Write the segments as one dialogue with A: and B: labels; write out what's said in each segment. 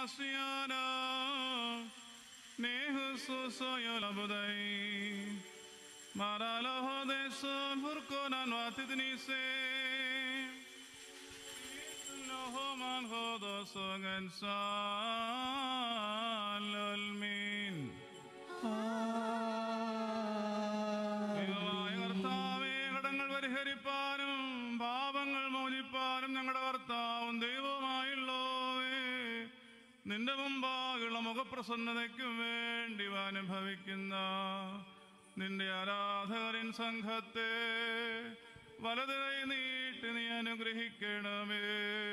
A: Masiana Nehususoyolabudai Maralaho de Son Hurkonan Watidnise Nohoman Hodosong and Salmin കടങ്ങൾ പരിഹരിപ്പാനും പാപങ്ങൾ മോചിപ്പാനും ഞങ്ങളുടെ കർത്താവും ദൈവവുമായുള്ളോവേ, നിന്റെ മുമ്പാകുള്ള മുഖപ്രസന്നതയ്ക്കും വേണ്ടി അനുഭവിക്കുന്ന നിന്റെ ആരാധകരിൻ സംഘത്തെ വലത് കൈ നീട്ടി നീ അനുഗ്രഹിക്കണമേ.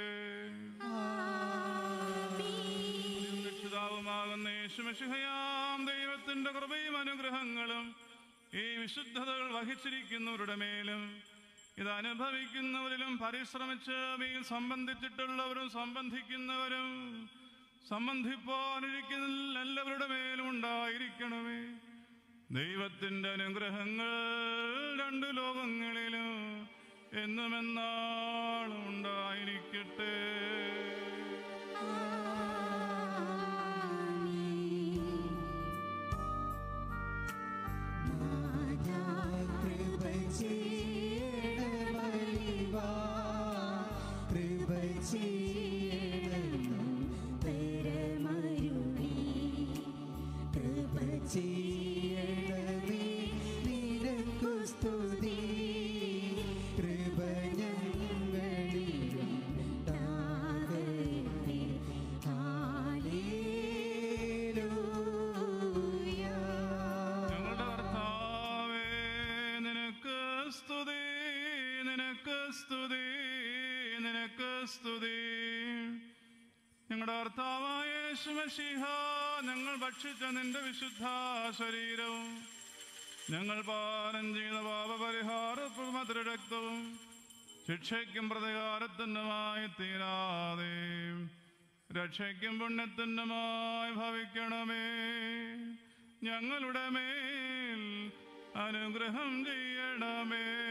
A: രക്ഷിതാവുമാകുന്ന യേശുമിശിഹായാം ദൈവത്തിന്റെ കൃപയും അനുഗ്രഹങ്ങളും ഈ വിശുദ്ധതകൾ വഹിച്ചിരിക്കുന്നവരുടെ മേലും ഇത് അനുഭവിക്കുന്നവരിലും പരിശ്രമിച്ച് ഇവയിൽ സംബന്ധിച്ചിട്ടുള്ളവരും സംബന്ധിക്കുന്നവരും സംബന്ധിപ്പാനിരിക്കുന്ന എല്ലാവരുടെ മേലും ഉണ്ടായിരിക്കണമേ. ദൈവത്തിൻ്റെ അനുഗ്രഹങ്ങൾ രണ്ട് ലോകങ്ങളിലും എന്നുമെന്നാളും ഉണ്ടായിരിക്കട്ടെ. ഞങ്ങളുടെ കർത്താവായ യേശുമിശിഹാ, ഞങ്ങൾ ഭക്ഷിച്ച നിന്റെ വിശുദ്ധ ശരീരവും ഞങ്ങൾ പാനം ചെയ്ത പാപപരിഹാരവും മധുരരക്തവും ശിക്ഷയ്ക്കും പ്രതികാരത്തിനുമായി തീരാതെ രക്ഷയ്ക്കും പുണ്യത്തിനുമായി ഭവിക്കണമേ. ഞങ്ങളുടെ മേൽ അനുഗ്രഹം ചെയ്യണമേ.